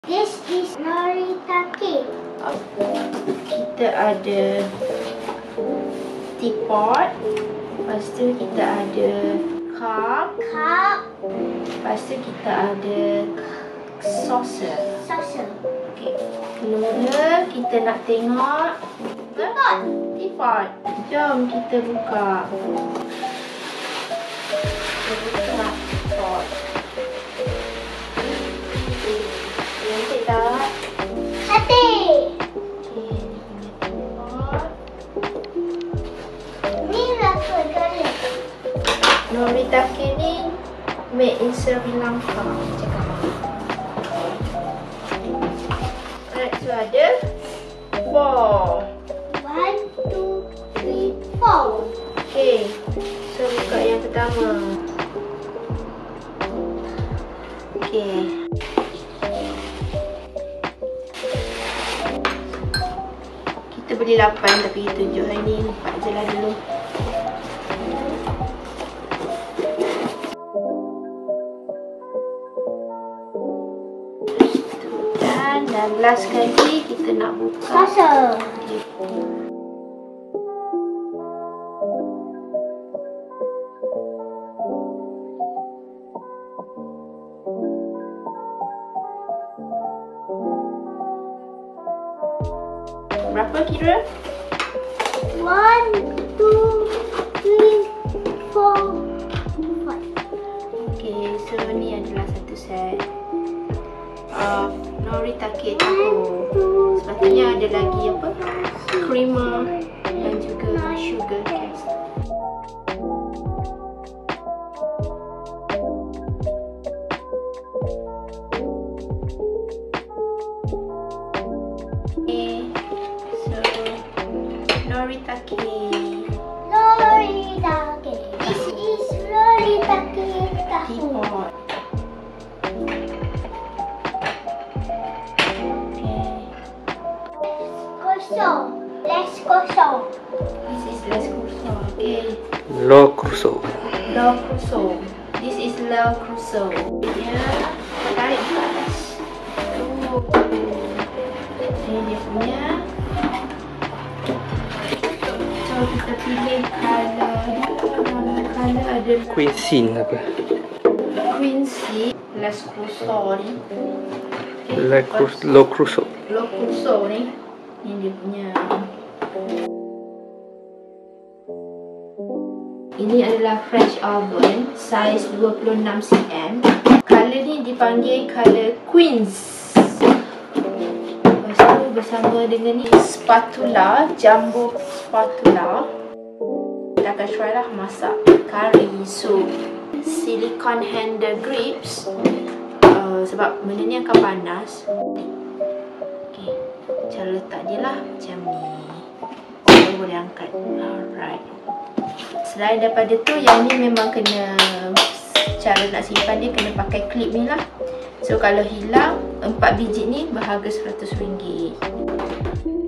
This is Noritake. Kita ada teapot. Lepas tu kita ada cup. Lepas tu kita ada saucer. Okay. Mula kita nak tengok teapot. Jom kita buka. Kita buka teapot. Cantik tak? Cantik. Okay, teapot. Ni rasa kali. Noritake ni made in Sri Lanka. Alright, so ada 4. 1, 2, 3, 4. Okay, so buka yang pertama. Okay. Kita beli 8 tapi kita tunjuk hari ni 4 je lah dulu. Dan last kali kita nak buka Saucer. Okay. Berapa kira? 1, 2, 3, 4, 5. Okay, so ni adalah satu set Noritake Tahoe. Sepatutnya ada lagi apa? Creamer dan juga sugar cast. Okay, so Noritake. This is Noritake Tahoe. Let's go. This is Le Creuset. Okay. Le Creuset. Le Creuset. This is Le Creuset. Dia tarik ke atas. Ini dia punya. So kita pilih colour. Colour ada Quincy apa? Quincy. Le Creuset ni. Le Creuset. Le Creuset ni. Ini dia punya. Ini adalah French oven, size 26 cm. Color ni dipanggil color Queens. Lepas tu bersama dengan ni spatula, jumbo spatula. Kita akan try lah masak curry soup. Silicone handle grips. Sebab benda ni akan panas. Okay, cara letak dia lah macam ni. Kita boleh angkat. Alright. Selain daripada tu, yang ni memang kena, cara nak simpan dia kena pakai klip ni lah. So kalau hilang 4 biji ni berharga RM100.